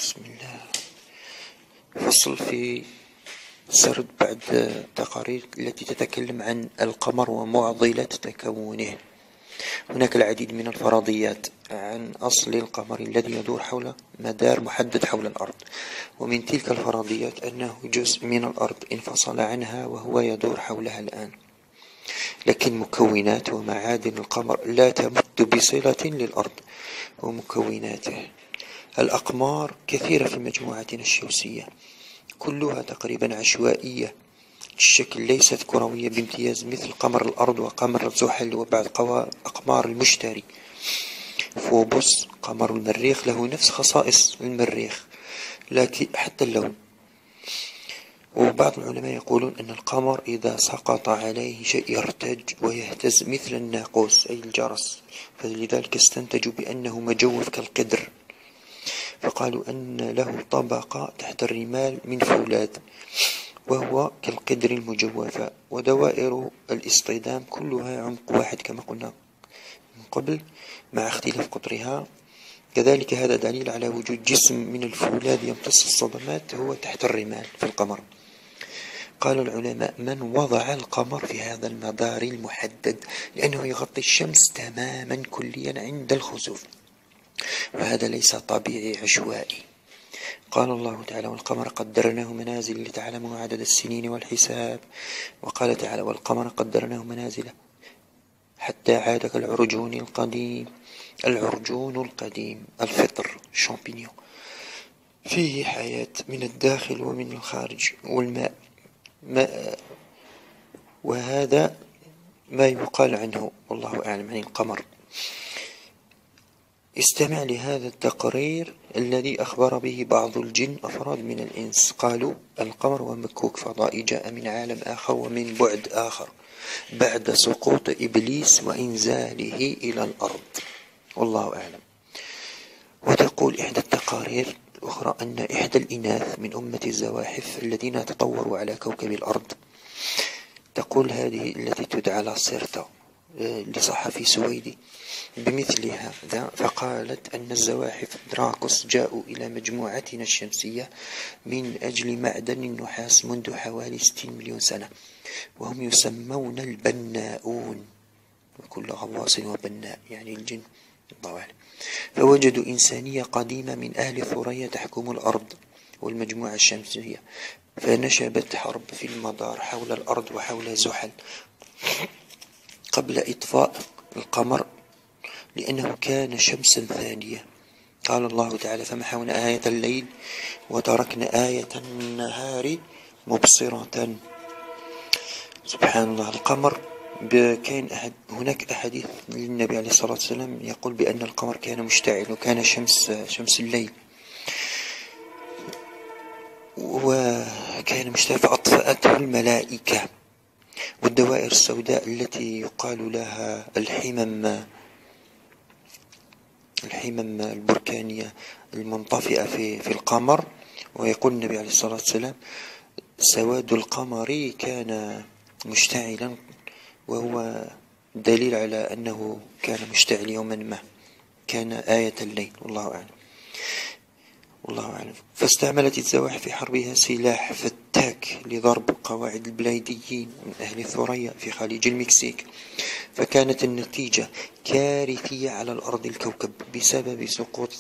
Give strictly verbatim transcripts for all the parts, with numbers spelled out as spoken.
بسم الله. فصل في سرد بعد التقارير التي تتكلم عن القمر ومعضلة تكونه. هناك العديد من الفرضيات عن أصل القمر الذي يدور حول مدار محدد حول الأرض، ومن تلك الفرضيات أنه جزء من الأرض انفصل عنها وهو يدور حولها الآن، لكن مكونات ومعادن القمر لا تمت بصلة للأرض ومكوناته. الأقمار كثيرة في مجموعتنا الشمسية، كلها تقريبا عشوائية الشكل، ليست كروية بامتياز مثل قمر الأرض وقمر زحل وبعض أقمار المشتري. فوبوس قمر المريخ له نفس خصائص المريخ لكن حتى اللون. وبعض العلماء يقولون أن القمر إذا سقط عليه شيء يرتج ويهتز مثل الناقوس أي الجرس، فلذلك استنتجوا بأنه مجوف كالقدر، فقالوا أن له طبقة تحت الرمال من فولاذ وهو كالقدر المجوفة، ودوائر الاصطدام كلها عمق واحد كما قلنا من قبل مع اختلاف قطرها. كذلك هذا دليل على وجود جسم من الفولاذ يمتص الصدمات هو تحت الرمال في القمر. قال العلماء: من وضع القمر في هذا المدار المحدد لأنه يغطي الشمس تماما كليا عند الخسوف، وهذا ليس طبيعي عشوائي. قال الله تعالى: والقمر قدرناه منازل لتعلموا عدد السنين والحساب. وقال تعالى: والقمر قدرناه منازل حتى عاد كالعرجون القديم. العرجون القديم الفطر شامبينيون، فيه حياة من الداخل ومن الخارج، والماء ماء، وهذا ما يقال عنه والله أعلم عن القمر. استمع لهذا التقرير الذي أخبر به بعض الجن أفراد من الإنس. قالوا: القمر ومكوك فضائي جاء من عالم آخر ومن بعد آخر بعد سقوط إبليس وإنزاله إلى الأرض، والله أعلم. وتقول إحدى التقارير الأخرى أن إحدى الإناث من أمة الزواحف الذين تطوروا على كوكب الأرض، تقول هذه التي تدعى لاسيرتا لصحفي سويدي بمثل هذا، فقالت أن الزواحف دراكوس جاءوا إلى مجموعتنا الشمسية من أجل معدن النحاس منذ حوالي ستين مليون سنة، وهم يسمون البناؤون، وكل غواص وبناء يعني الجن الله أعلم. فوجدوا إنسانية قديمة من أهل ثريا تحكم الأرض والمجموعة الشمسية، فنشبت حرب في المدار حول الأرض وحول زحل قبل إطفاء القمر لأنه كان شمسا ثانية. قال الله تعالى: فمحونا آية الليل وتركنا آية النهار مبصرة. سبحان الله. القمر كان أحد هناك أحاديث للنبي عليه الصلاة والسلام يقول بأن القمر كان مشتعل وكان شمس شمس الليل، وكان مشتعل فأطفأته الملائكة. والدوائر السوداء التي يقال لها الحمم الحمم البركانية المنطفئة في في القمر، ويقول النبي عليه الصلاة والسلام: سواد القمر كان مشتعلا، وهو دليل على أنه كان مشتعل يوما ما، كان آية الليل والله أعلم والله أعلم. فاستعملت الزواحف في حربها سلاح فتاك لضرب قواعد البلايديين من أهل ثريا في خليج المكسيك، فكانت النتيجة كارثية على الأرض الكوكب بسبب سقوط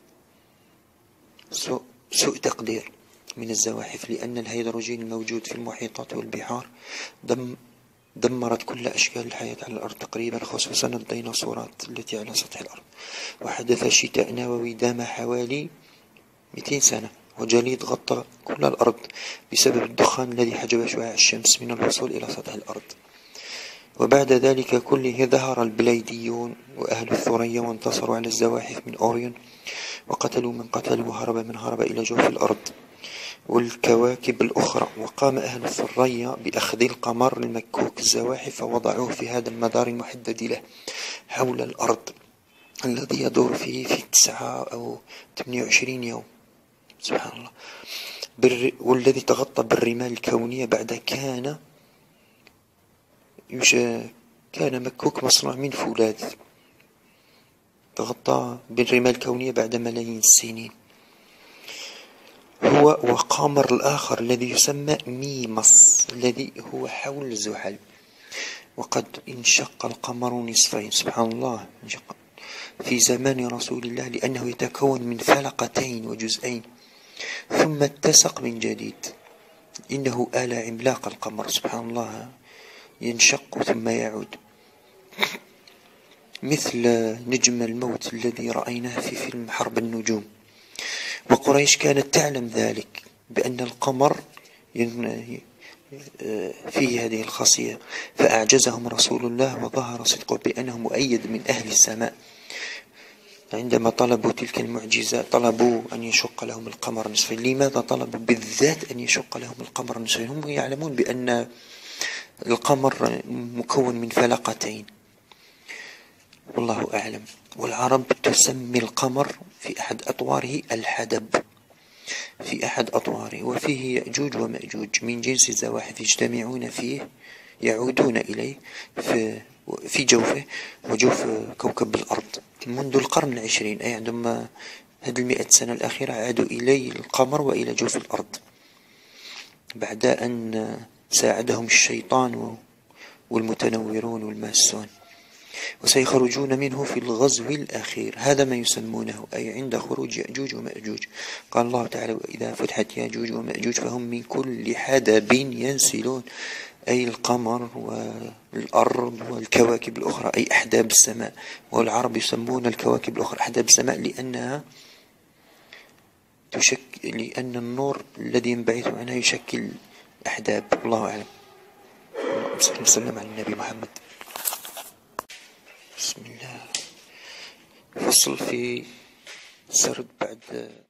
سوء, سوء تقدير من الزواحف، لأن الهيدروجين الموجود في المحيطات والبحار دم دمرت كل أشكال الحياة على الأرض تقريبا، خصوصا الديناصورات التي على سطح الأرض. وحدث شتاء نووي دام حوالي مئتين سنة، وجليد غطى كل الأرض بسبب الدخان الذي حجب شعاع الشمس من الوصول إلى سطح الأرض. وبعد ذلك كله ظهر البلايديون وأهل الثريا وانتصروا على الزواحف من أوريون، وقتلوا من قتل وهرب من هرب إلى جوف الأرض والكواكب الأخرى. وقام أهل الثريا بأخذ القمر المكوك الزواحف فوضعوه في هذا المدار المحدد له حول الأرض الذي يدور فيه في تسعة أو ثمانية وعشرين يوم. سبحان الله. بر... والذي تغطى بالرمال الكونية بعد كان يش... كان مكوك مصنوع من فولاذ، تغطى بالرمال الكونية بعد ملايين السنين. هو وقمر الآخر الذي يسمى ميمص الذي هو حول زحل. وقد انشق القمر نصفين، سبحان الله، انشق في زمان رسول الله لأنه يتكون من فلقتين وجزئين ثم اتسق من جديد. إنه آلة عملاق القمر، سبحان الله، ينشق ثم يعود مثل نجم الموت الذي رأيناه في فيلم حرب النجوم. وقريش كانت تعلم ذلك بأن القمر فيه هذه الخاصية، فأعجزهم رسول الله وظهر صدقه بأنه مؤيد من أهل السماء. عندما طلبوا تلك المعجزة طلبوا أن يشق لهم القمر نصفين. لماذا طلبوا بالذات أن يشق لهم القمر نصفين؟ هم يعلمون بأن القمر مكون من فلقتين، والله أعلم. والعرب تسمي القمر في أحد أطواره الحدب، في أحد أطواره، وفيه يأجوج ومأجوج من جنس الزواحف يجتمعون فيه، يعودون إليه في في جوفه وجوف كوكب الأرض منذ القرن العشرين، أي عندما هذه المئة سنة الأخيرة عادوا إلي القمر وإلى جوف الأرض بعد أن ساعدهم الشيطان والمتنورون والماسون، وسيخرجون منه في الغزو الأخير. هذا ما يسمونه، أي عند خروج يأجوج ومأجوج. قال الله تعالى: وإذا فتحت يأجوج ومأجوج فهم من كل حدب ينسلون، أي القمر والأرض والكواكب الأخرى، أي أحداب السماء. والعرب يسمون الكواكب الأخرى أحداب السماء لأنها تشكل، لأن النور الذي ينبعث عنها يشكل أحداب. الله أعلم. اللهم صل وسلم على النبي محمد. بسم الله. فصل في سرد بعد